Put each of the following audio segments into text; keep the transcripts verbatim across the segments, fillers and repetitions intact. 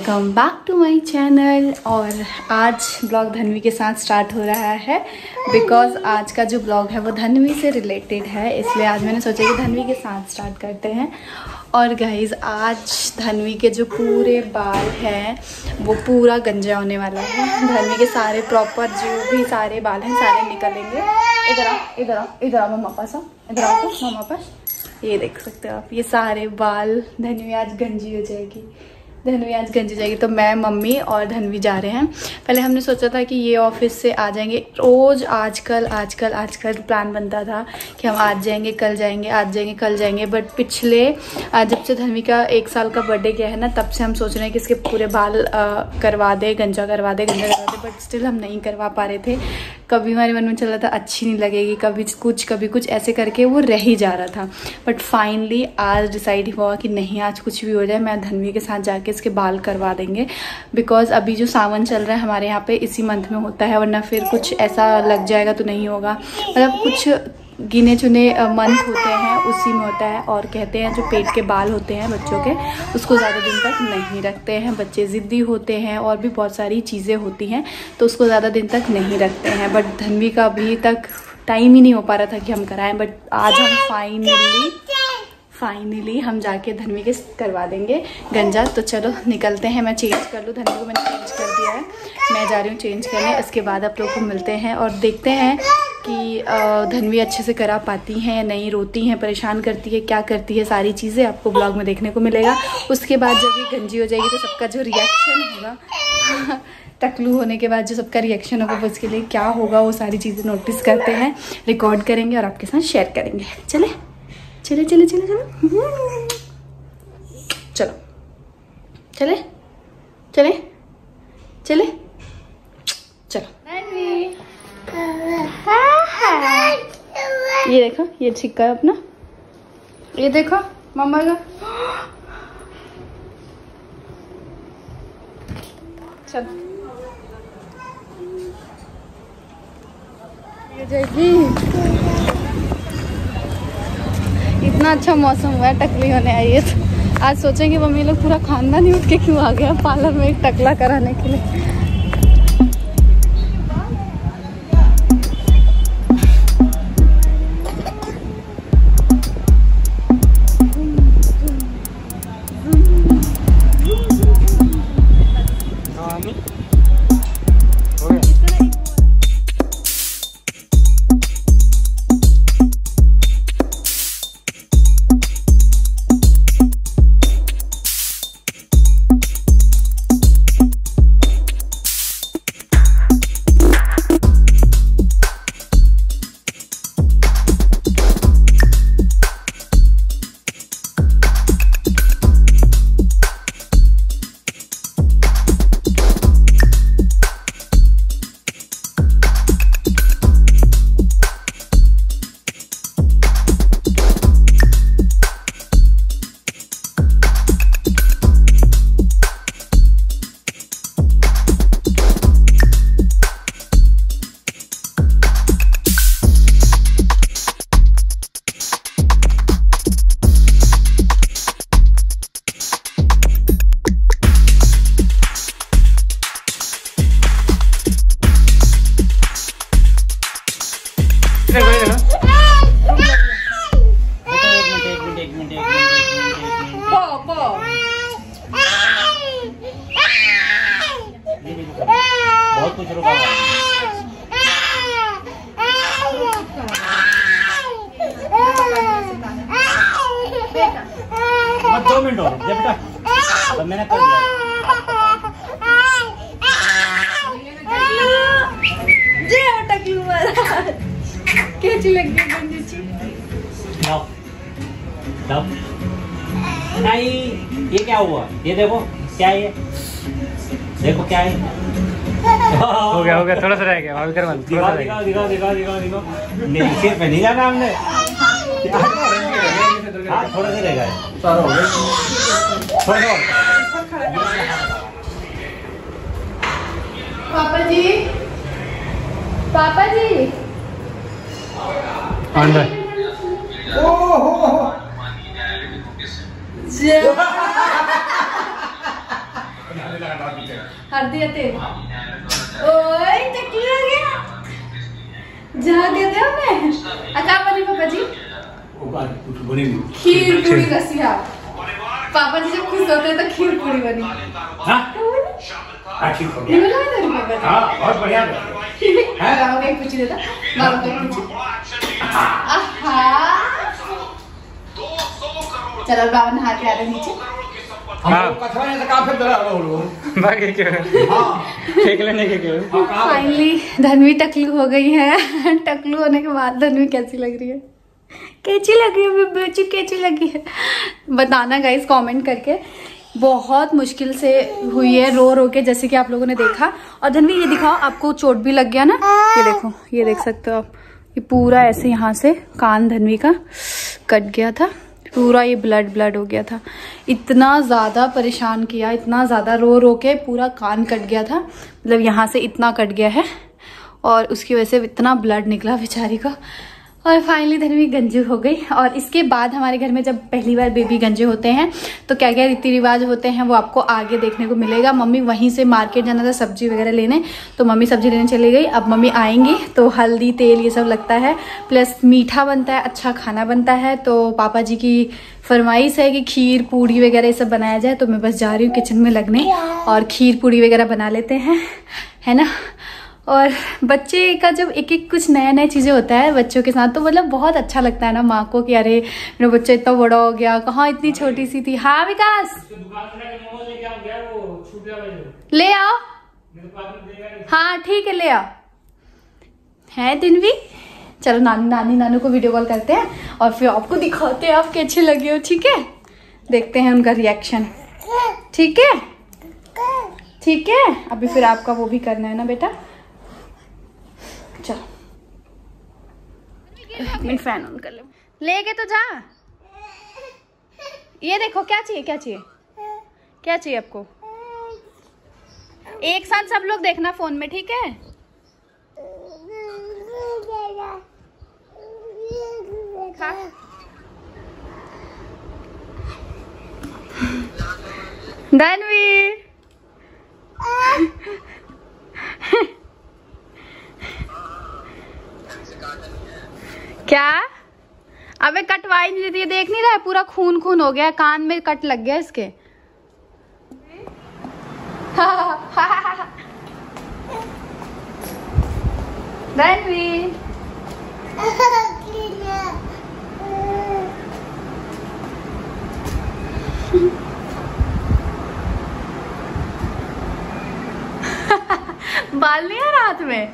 Welcome back to my channel. और आज blog धन्वी के साथ स्टार्ट हो रहा है बिकॉज़ आज का जो ब्लॉग है वो धन्वी से रिलेटेड है, इसलिए आज मैंने सोचा कि धन्वी के साथ स्टार्ट करते हैं। और गाइज़ आज धन्वी के जो पूरे बाल हैं वो पूरा गंजा होने वाला है। धन्वी के सारे प्रॉपर जो भी सारे बाल हैं सारे निकलेंगे। इधर आओ इधर आओ इधर आओ मम्मा पास आओ इधर आओ तो मम्मा पास। ये देख सकते हो आप, ये सारे बाल धन्वी आज गंजी हो जाएगी। धन्वी आज गंजी जाएगी तो मैं, मम्मी और धन्वी जा रहे हैं। पहले हमने सोचा था कि ये ऑफिस से आ जाएंगे रोज़, आजकल आजकल आजकल प्लान बनता था कि हम आज जाएंगे कल जाएंगे आज जाएंगे कल जाएंगे। बट पिछले जब से धन्वी का एक साल का बर्थडे गया है ना, तब से हम सोच रहे हैं कि इसके पूरे बाल आ, करवा दे, गंजा करवा दे गंजा करवा दे, बट स्टिल हम नहीं करवा पा रहे थे। कभी हमारे मन में चल रहा था अच्छी नहीं लगेगी, कभी कुछ कभी कुछ ऐसे करके वो रह ही जा रहा था। बट फाइनली आज डिसाइड हुआ कि नहीं, आज कुछ भी हो जाए मैं धन्वी के साथ जाके इसके बाल करवा देंगे। बिकॉज अभी जो सावन चल रहा है हमारे यहाँ पे इसी मंथ में होता है, वरना फिर कुछ ऐसा लग जाएगा तो नहीं होगा। मतलब कुछ गिने चुने मंथ होते हैं उसी में होता है। और कहते हैं जो पेट के बाल होते हैं बच्चों के, उसको ज़्यादा दिन तक नहीं रखते हैं। बच्चे ज़िद्दी होते हैं और भी बहुत सारी चीज़ें होती हैं, तो उसको ज़्यादा दिन तक नहीं रखते हैं। बट धन्वी का अभी तक टाइम ही नहीं हो पा रहा था कि हम कराएं। बट आज हम फाइनली फाइनली हम जाके धन्वी के करवा देंगे गंजा। तो चलो निकलते हैं, मैं चेंज कर लूँ। धन्वी को मैंने चेंज कर दिया है, मैं जा रही हूँ चेंज करने। इसके बाद आप लोग को मिलते हैं और देखते हैं कि धन्वी अच्छे से करा पाती हैं या नहीं, रोती हैं, परेशान करती है, क्या करती है, सारी चीज़ें आपको ब्लॉग में देखने को मिलेगा। उसके बाद जब ये गंजी हो जाएगी तो सबका जो रिएक्शन होगा टकलू होने के बाद जो सबका रिएक्शन होगा वो उसके लिए क्या होगा, वो सारी चीज़ें नोटिस करते हैं, रिकॉर्ड करेंगे और आपके साथ शेयर करेंगे। चले चले चले चले चलो चलो चले चले चले चलो। ये देखो, ये छिक्का है अपना, ये देखो मम्मा का। चलो ये जाएगी। इतना अच्छा मौसम हुआ है, टकली होने आई है। तो आज सोचेंगे मम्मी लोग पूरा खानदान ही उठ के क्यों आ गया पार्लर में एक टकला कराने के लिए। बहुत कुछ रुका बस दो मिनट और जब तक तो मैंने कर दिया। कैसी लग गई? नहीं, ये क्या हुआ? ये देखो क्या है, ये देखो क्या है। हो गया हो गया, थोड़ा सा रह गया। अभी कर मत, दिखाओ दिखाओ दिखाओ दिखाओ दिखाओ दिखाओ। नहीं सिर पे नहीं जाना हमने, थोड़ा सा रह गया, सारा हो गया, थोड़ा सा। पापा जी, पापा जी अंदर। हल्दी या तेल? ओए टकली हो गया। जा देते हो मैं। अका बनी पापा जी? खीर पूरी रसिया। पापा जी जब खुश होते हैं तो खीर पूरी बनी। हाँ? अच्छी हो गई। हाँ, बहुत बढ़िया बनी। बाबा को एक पूछी देता। बाबा को एक पूछी। आहा। चलो बाबा नहा के आ रहे नीचे। हाँ। कचरा नहीं सका फिर दरा हो लोग। बाकी क्या? हाँ। फेंक लेने के क्या? फाइनली धन्वी टकलू हो गई है। टकलू होने के बाद धन्वी कैसी लग रही है? कैसी लग रही है बेची? कैसी लगी है बताना गाइस कमेंट करके। बहुत मुश्किल से हुई है रो रो के, जैसे कि आप लोगों ने देखा। और धन्वी ये दिखाओ, आपको चोट भी लग गया ना? ये देखो, ये देख सकते हो आप, ये पूरा ऐसे यहाँ से कान धन्वी का कट गया था पूरा, ये ब्लड ब्लड हो गया था। इतना ज़्यादा परेशान किया, इतना ज़्यादा रो रो के पूरा कान कट गया था, मतलब यहाँ से इतना कट गया है और उसकी वजह से इतना ब्लड निकला बेचारी का। और फाइनली धन्वी गंजी हो गई। और इसके बाद हमारे घर में जब पहली बार बेबी गंजे होते हैं तो क्या क्या रीति रिवाज होते हैं वो आपको आगे देखने को मिलेगा। मम्मी वहीं से मार्केट जाना था सब्जी वगैरह लेने, तो मम्मी सब्जी लेने चली गई। अब मम्मी आएंगी तो हल्दी तेल ये सब लगता है, प्लस मीठा बनता है, अच्छा खाना बनता है। तो पापा जी की फरमाइश है कि खीर पूड़ी वगैरह ये सब बनाया जाए, तो मैं बस जा रही हूँ किचन में लगने और खीर पूड़ी वगैरह बना लेते हैं, है ना। और बच्चे का जब एक एक कुछ नया नया चीज़ें होता है बच्चों के साथ, तो मतलब बहुत अच्छा लगता है ना माँ को कि अरे मेरा बच्चा इतना बड़ा हो गया, कहाँ इतनी छोटी सी थी। हाँ विकास ले आओ। हाँ ठीक है ले आओ। है दिन भी। चलो नानी नानी नानू को वीडियो कॉल करते हैं और फिर आपको दिखाते हैं आप कैसे लगे हो, ठीक है। देखते हैं उनका रिएक्शन, ठीक है ठीक है। अभी फिर आपका वो भी करना है ना बेटा। चलो मैं फैन ऑन कर ले, लेके तो जा। ये देखो क्या चाहिए क्या चाहिए क्या चाहिए आपको? एक साथ सब लोग देखना फोन में, ठीक है। धन्वी क्या? अबे कटवाई नहीं देती, देख नहीं रहा है पूरा खून खून हो गया, कान में कट लग गया इसके। धन्वी बाल नहीं आ रहा हाथ में?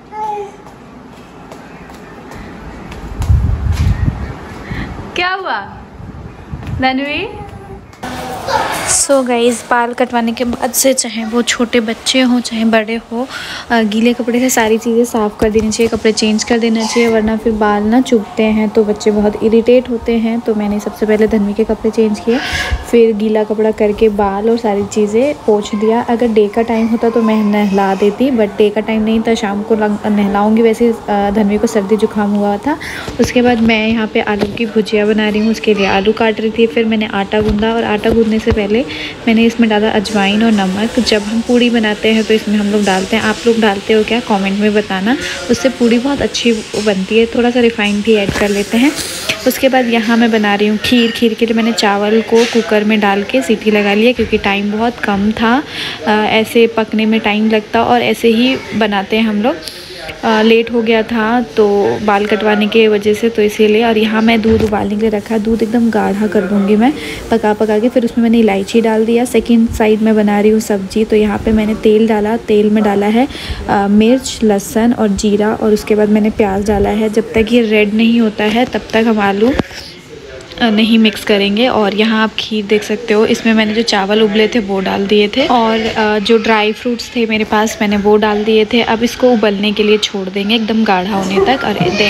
क्या हुआ धन्वी? सो गाइस बाल कटवाने के बाद से चाहे वो छोटे बच्चे हों चाहे बड़े हो, गीले कपड़े से सारी चीज़ें साफ़ कर देनी चाहिए, कपड़े चेंज कर देना चाहिए, वरना फिर बाल ना चुभते हैं तो बच्चे बहुत इरिटेट होते हैं। तो मैंने सबसे पहले धन्वी के कपड़े चेंज किए, फिर गीला कपड़ा करके बाल और सारी चीज़ें पोंछ दिया। अगर डे का टाइम होता तो मैं नहला देती, बट डे का टाइम नहीं था, शाम को नहलाऊँगी। वैसे धन्वी को सर्दी जुकाम हुआ था। उसके बाद मैं यहाँ पर आलू की भुजिया बना रही हूँ, उसके लिए आलू काट रही थी। फिर मैंने आटा गूँधा और आटा गूँधने से पहले मैंने इसमें डाला अजवाइन और नमक। जब हम पूड़ी बनाते हैं तो इसमें हम लोग डालते हैं, आप लोग डालते हो क्या कमेंट में बताना, उससे पूड़ी बहुत अच्छी बनती है। थोड़ा सा रिफाइंड भी ऐड कर लेते हैं। उसके बाद यहाँ मैं बना रही हूँ खीर। खीर के लिए मैंने चावल को कुकर में डाल के सीटी लगा लिया, क्योंकि टाइम बहुत कम था, ऐसे पकने में टाइम लगता और ऐसे ही बनाते हैं हम लोग। आ, लेट हो गया था तो बाल कटवाने के वजह से, तो इसीलिए। और यहाँ मैं दूध उबालने के लिए रखा, दूध एकदम गाढ़ा कर दूँगी मैं पका पका के। फिर उसमें मैंने इलायची डाल दिया। सेकंड साइड में बना रही हूँ सब्जी, तो यहाँ पे मैंने तेल डाला, तेल में डाला है आ, मिर्च लहसुन और जीरा, और उसके बाद मैंने प्याज डाला है। जब तक ये रेड नहीं होता है तब तक हम आलू नहीं मिक्स करेंगे। और यहाँ आप खीर देख सकते हो, इसमें मैंने जो चावल उबले थे वो डाल दिए थे, और जो ड्राई फ्रूट्स थे मेरे पास मैंने वो डाल दिए थे। अब इसको उबलने के लिए छोड़ देंगे एकदम गाढ़ा होने तक। और दे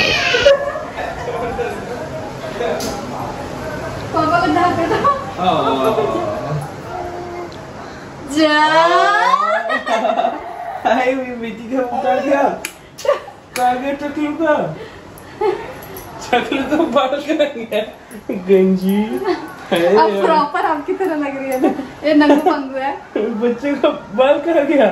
चकलू तो बाल करेंगे गंजी अब प्रॉपर आपकी तरह लग रही है ना, ये नंगू पंगू है। बच्चे का बाल कहाँ गया?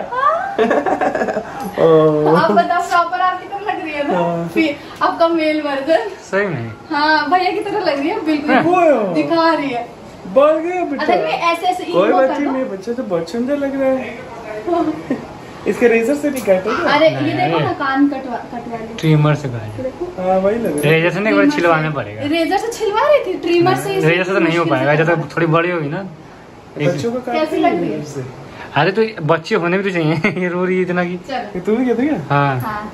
आप बताओ, प्रॉपर आपकी तरह लग रही है ना, फिर आपका मेल वर्जन। सही में हाँ भैया की तरह लग रही है बिल्कुल, दिखा रही है बाल गया बेटा। ऐसे ऐसे कोई बात नहीं, मेरे बच्चे तो बहुत सुंदर लग रहा है। इसके रेजर से नहीं काटे? अरे ये देखो ना, कान कटवा कटवा ली, ट्रिमर से काटे। हाँ वही लग रहा है। रेजर से नहीं, एक बार छिलवाना पड़ेगा। रेजर से छिलवा रही थी, ट्रिमर से। रेजर से तो नहीं हो पाएगा, जब तक थोड़ी बड़ी होगी ना। बच्चों को कैसी लग रही है? से अरे तो बच्चे होने भी तो चाहिए। ये रो रही है इतना की। तू भी कहते क्या? हाँ हाँ।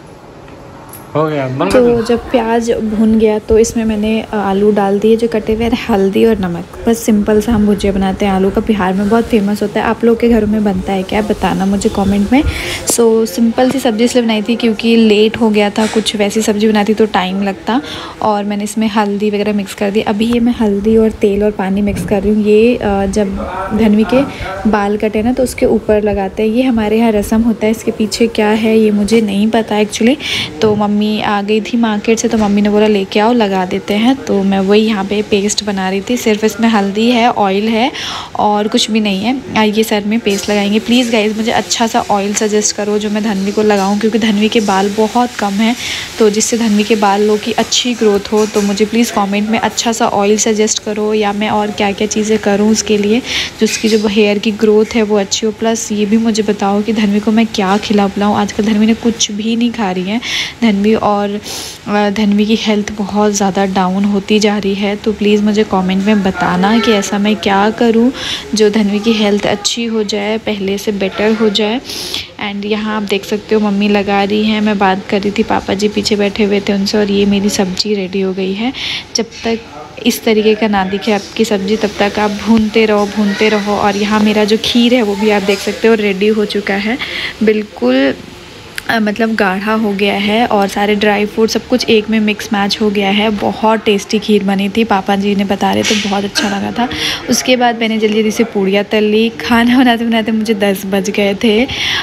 हो गया बन तो जब प्याज भुन गया तो इसमें मैंने आलू डाल दिए जो कटे हुए, हल्दी और नमक। बस सिंपल सा हम भुजिया बनाते हैं आलू का, बिहार में बहुत फेमस होता है। आप लोग के घरों में बनता है क्या, बताना मुझे कमेंट में। सो सिंपल सी सब्ज़ी इसलिए बनाई थी क्योंकि लेट हो गया था, कुछ वैसी सब्ज़ी बनाती तो टाइम लगता। और मैंने इसमें हल्दी वगैरह मिक्स कर दी। अभी ये मैं हल्दी और तेल और पानी मिक्स कर रही हूँ। ये जब धनवी के बाल कटे ना तो उसके ऊपर लगाते हैं, ये हमारे यहाँ रस्म होता है। इसके पीछे क्या है ये मुझे नहीं पता एक्चुअली। तो मम्मी आ गई थी मार्केट से तो मम्मी ने बोला लेके आओ लगा देते हैं। तो मैं वही यहाँ पे पेस्ट बना रही थी। सिर्फ इसमें हल्दी है, ऑयल है और कुछ भी नहीं है। ये सर में पेस्ट लगाएंगे। प्लीज़ गाइज मुझे अच्छा सा ऑयल सजेस्ट करो जो मैं धनवी को लगाऊं, क्योंकि धनवी के बाल बहुत कम हैं, तो जिससे धनवी के बालों की अच्छी ग्रोथ हो। तो मुझे प्लीज़ कमेंट में अच्छा सा ऑयल सजेस्ट करो, या मैं और क्या क्या चीज़ें करूँ उसके लिए जो उसकी जो हेयर की ग्रोथ है वो अच्छी हो। प्लस ये भी मुझे बताओ कि धनवी को मैं क्या खिला पिलाऊँ। आजकल धनवी ने कुछ भी नहीं खा रही है धनवी, और धनवी की हेल्थ बहुत ज़्यादा डाउन होती जा रही है। तो प्लीज़ मुझे कमेंट में बताना कि ऐसा मैं क्या करूं जो धनवी की हेल्थ अच्छी हो जाए, पहले से बेटर हो जाए। एंड यहाँ आप देख सकते हो मम्मी लगा रही हैं, मैं बात कर रही थी, पापा जी पीछे बैठे हुए थे उनसे। और ये मेरी सब्ज़ी रेडी हो गई है। जब तक इस तरीके का ना दिखे आपकी सब्ज़ी तब तक आप भूनते रहो भूनते रहो। और यहाँ मेरा जो खीर है वो भी आप देख सकते हो रेडी हो चुका है, बिल्कुल मतलब गाढ़ा हो गया है और सारे ड्राई फ्रूट सब कुछ एक में मिक्स मैच हो गया है। बहुत टेस्टी खीर बनी थी, पापा जी ने बता रहे तो बहुत अच्छा लगा था। उसके बाद मैंने जल्दी जल्दी से पूड़ियाँ तल ली। खाना बनाते बनाते मुझे दस बज गए थे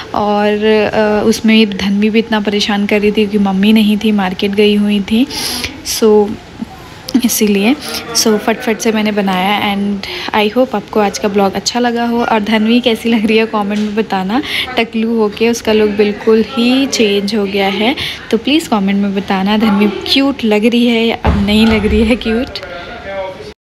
और उसमें धनवी भी इतना परेशान कर रही थी क्योंकि मम्मी नहीं थी, मार्केट गई हुई थी। सो इसीलिए सो फटफट से मैंने बनाया। एंड आई होप आपको आज का ब्लॉग अच्छा लगा हो। और धनवी कैसी लग रही है कमेंट में बताना। टकलू होके उसका लुक बिल्कुल ही चेंज हो गया है, तो प्लीज़ कमेंट में बताना धनवी क्यूट लग रही है या अब नहीं लग रही है क्यूट।